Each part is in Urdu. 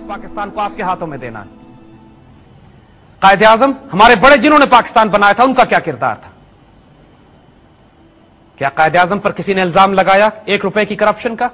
पाकिस्तान को आपके हाथों में देना है। कायदे आजम हमारे बड़े जिन्होंने पाकिस्तान बनाया था, उनका क्या किरदार था? क्या कायदे आजम पर किसी ने इल्जाम लगाया 1 रुपए की करप्शन का?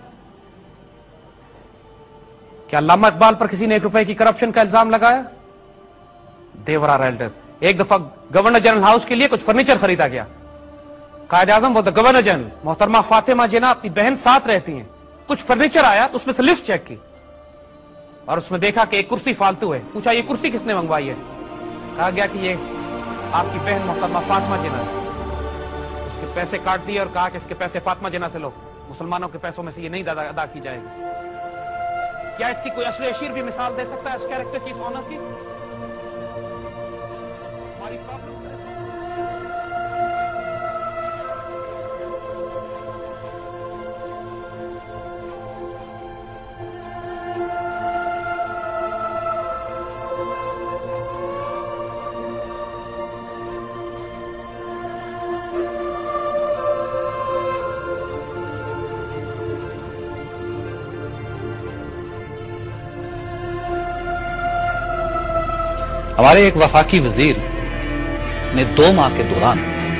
क्या अल्लामा इकबाल पर किसी ने 1 रुपए की करप्शन का इल्जाम लगाया? There are elders. एक दफा गवर्नर जनरल हाउस के लिए कुछ फर्नीचर खरीदा गया, कायदे आजम वो द गवर्नर जनरल मोहतरमा फातिमा जिन्ना अपनी बहन साथ रहती हैं, कुछ फर्नीचर आया तो उसमें से लिस्ट चेक की और उसमें देखा कि एक कुर्सी फालतू है। पूछा ये कुर्सी किसने मंगवाई है? कहा गया कि ये आपकी बहन मोहतरमा फातिमा जिन्ना है। उसके पैसे काट दिए और कहा कि इसके पैसे फातिमा जिन्ना से लो, मुसलमानों के पैसों में से ये नहीं अदा की जाएगी। क्या इसकी कोई अशर अशीर भी मिसाल दे सकता है इस कैरेक्टर की, इस ऑनर की? हमारी प्रॉब्लम हमारे एक वफाकी वजीर ने 2 माह के दौरान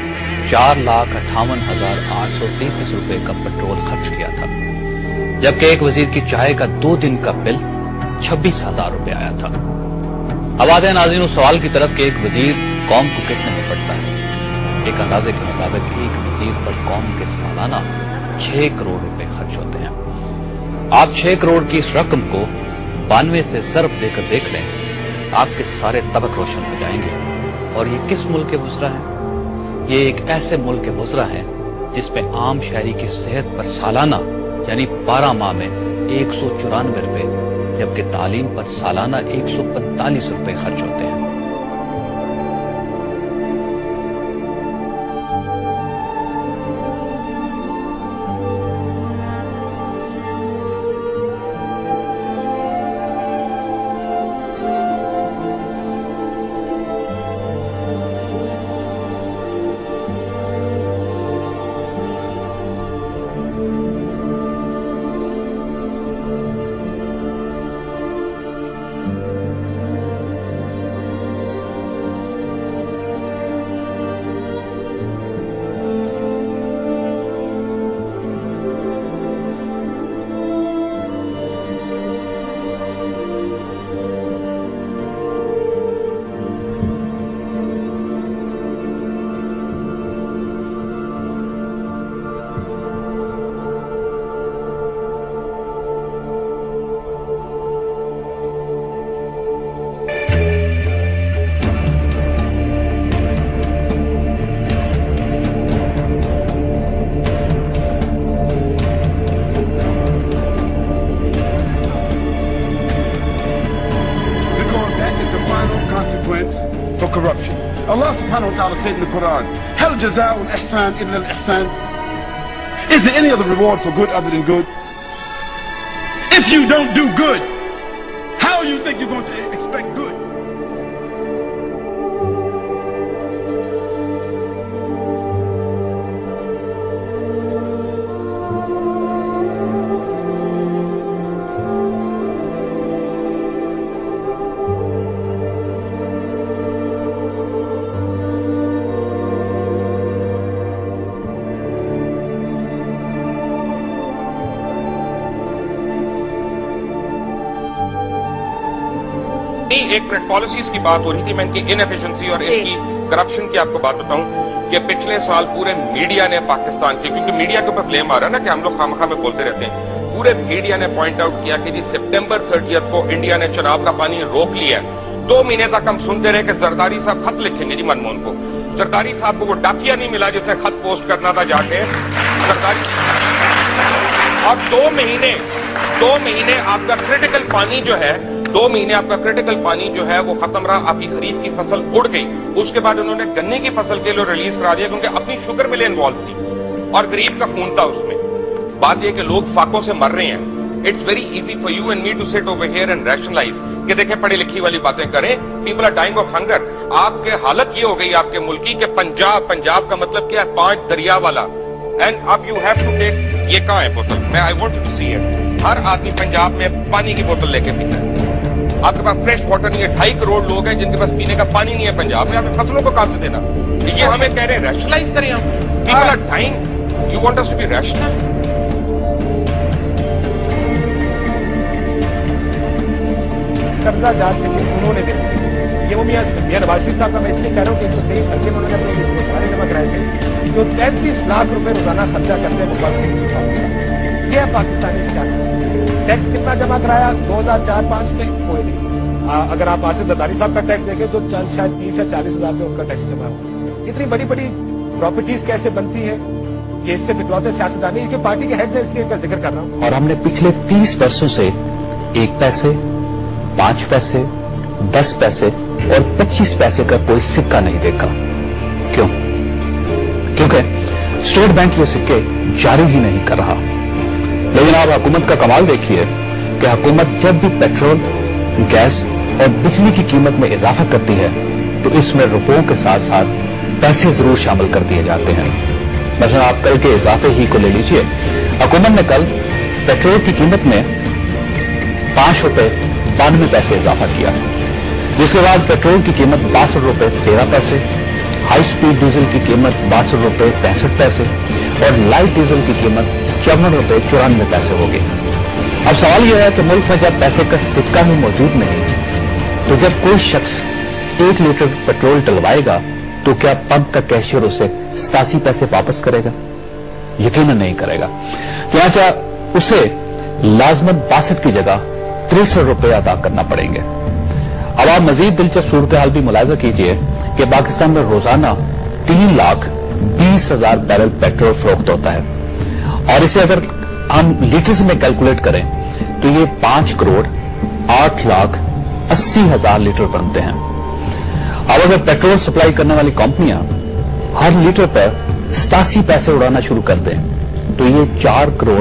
4,58,833 रुपए का पेट्रोल खर्च किया था, जबकि एक वजीर की चाय का 2 दिन का बिल 26,000 रुपए आया था। अब आते हैं नाज़रीन उस सवाल की तरफ कि एक वजीर कौम को कितने में पड़ता है। एक अंदाजे के मुताबिक एक वजीर पर कौम के सालाना 6 करोड़ रुपए खर्च होते हैं। आप 6 करोड़ की इस रकम को 92 से ज़रब देकर देख लें, आपके सारे तबक रोशन हो जाएंगे। और ये किस मुल्क के वुज़रा हैं? ये एक ऐसे मुल्क के वुज़रा हैं जिसमें आम शहरी की सेहत पर सालाना यानी 12 माह में 194 रुपए, जबकि तालीम पर सालाना 145 रुपए खर्च होते हैं। For corruption. Allah subhanahu wa ta'ala said in the Quran, Hal jaza'ul ihsan illa al-ihsan. Is there any other reward for good other than good? If you don't do good, how you think you're going to expect good? एक पॉलिसीज की बात हो रही थी, मैं इनकी इनएफिशिएंसी और इनकी करप्शन की आपको बात बताऊं कि पिछले साल पूरे मीडिया ने पाकिस्तान के, क्योंकि मीडिया के ऊपर ब्लेम आ रहा है ना कि हम लोग खामखा में बोलते रहते हैं, पूरे मीडिया ने पॉइंट आउट किया कि जी सितंबर 30 को इंडिया ने चुनाव का पानी रोक लिया। 2 महीने तक हम सुनते रहे कि जरदारी साहब खत लिखेंगे जी मनमोहन को। जरदारी साहब को वो डाकिया नहीं मिला जिसने खत पोस्ट करना था जाके जरदारी। और 2 महीने आपका क्रिटिकल पानी जो है, 2 महीने आपका क्रिटिकल पानी जो है वो खत्म रहा, आपकी खरीफ की फसल उड़ गई। उसके बाद उन्होंने गन्ने की फसल के लिए रिलीज करा दिया क्योंकि अपनी शुगर मिलें इन्वॉल्व थी और गरीब का खून था उसमें। बात यह कि लोग फाकों से मर रहे हैं। It's very easy for you and me to sit over here and rationalise कि देखें पढ़ी लिखी वाली बातें करें, people are dying of hunger. आपके हालत ये हो गई आपके मुल्क की कि पंजाब का मतलब क्या है? 5 दरिया वाला। एंड अब यू हैव टू टेक, ये कहां है बोतल? मैं I want to see it. हर आदमी पंजाब में पानी की बोतल लेके पीता है। آپ کے پاس فریش واٹر نہیں ہے. 2.5 کروڑ لوگ ہیں جن کے پاس پینے کا پانی نہیں ہے پنجاب میں. آپ نے فصلوں کو کہاں سے دینا؟ یہ ہمیں کہہ رہے ہیں ریشنلائز کریں ہم. People are dying. You want us to be rational? قرضہ جات کے انہوں نے دیا. یہ وہ میاں نواز شریف صاحب کا میں اس لیے کہہ رہا ہوں کہ 123 خرچے میں انہوں نے اپنے سارے جمع کرائے تھے. جو 33 لاکھ روپے روزانہ خرچہ کرتے ہیں وہ قرض نہیں. یہ ہے پاکستانی سیاست. ٹیکس کتنا جمع کرایا 2004-05 میں؟ کوئی نہیں. اگر آپ آصف زرداری صاحب کا ٹیکس دیکھیں تو شاید 30 یا 40 ہزار روپے ان کا ٹیکس جمع ہو. اتنی بڑی بڑی پراپرٹیز کیسے بنتی ہے؟ یہ اس سے اکلوتے سیاستدان ان کی پارٹی کے ہیڈ سے اس لیے ان کا ذکر کر رہا ہوں. اور ہم نے پچھلے 30 برسوں سے 1 پیسے 5 پیسے 10 پیسے اور 25 پیسے کا کوئی سکہ نہیں دیکھا. کیوں؟ کیونکہ اسٹیٹ بینک یہ سکے جاری ہی نہیں کر رہا. لیکن آپ حکومت کا کمال دیکھیے کہ حکومت جب بھی پیٹرول گیس اور بجلی کی قیمت میں اضافہ کرتی ہے تو اس میں روپوں کے ساتھ ساتھ پیسے ضرور شامل کر دیے جاتے ہیں. مثلا آپ کل کے اضافے ہی کو لے لیجئے. حکومت نے کل پیٹرول کی قیمت میں 5 روپے 92 پیسے اضافہ کیا، جس کے بعد پیٹرول کی قیمت 62 روپے 13 پیسے، ہائی سپیڈ ڈیزل کی قیمت 62 روپے 65 پیسے اور لائٹ ڈیزل کی قیمت 54 روپے 94 پیسے ہوگی. اب سوال یہ ہے کہ ملک میں جب پیسے کا سکہ ہی موجود نہیں تو جب کوئی شخص 1 لیٹر پیٹرول ڈلوائے گا تو کیا پمپ کا کیشیئر اسے 87 پیسے واپس کرے گا؟ یقیناً نہیں کرے گا. چنانچہ اسے لازماً 62 کی جگہ 63 روپے ادا کرنا پڑیں گے. اب آپ مزید دلچسپ صورتحال بھی ملاحظہ کیجئے کہ پاکستان میں روزانہ 3,20,000 بیرل پیٹرول فروخت ہوتا ہے اور اسے اگر ہم لیٹرز میں کیلکولیٹ کریں تو یہ 5 کروڑ 8,80,000 لیٹر بنتے ہیں. اب اگر پیٹرول سپلائی کرنے والی کمپنیاں ہر لیٹر پر 87 پیسے اڑانا شروع کر دیں تو یہ 4 کروڑ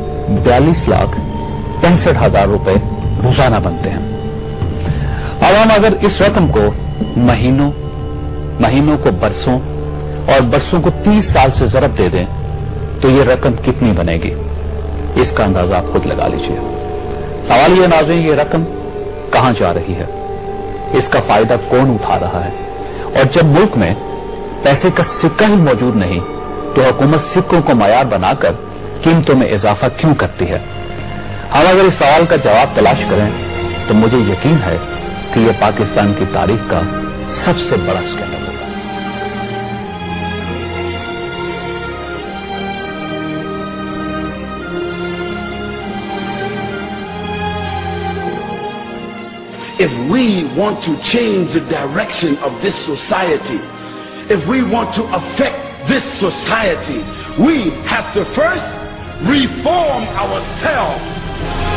42,65,000 روپے روزانہ بنتے ہیں. اب ہم اگر اس رقم کو مہینوں کو برسوں اور برسوں کو 30 سال سے ضرب دے دیں تو یہ رقم کتنی بنے گی؟ اس کا اندازہ آپ خود لگا لیجئے. سوال یہ ناظرین، یہ رقم کہاں جا رہی ہے؟ اس کا فائدہ کون اٹھا رہا ہے؟ اور جب ملک میں پیسے کا سکہ ہی موجود نہیں تو حکومت سکوں کو معیار بنا کر قیمتوں میں اضافہ کیوں کرتی ہے؟ ہم اگر اس سوال کا جواب تلاش کریں تو مجھے یقین ہے کہ یہ پاکستان کی تاریخ کا سب سے بڑا اسکینڈل ہوگا. If we want to change the direction of this society, if we want to affect this society, we have to first reform ourselves.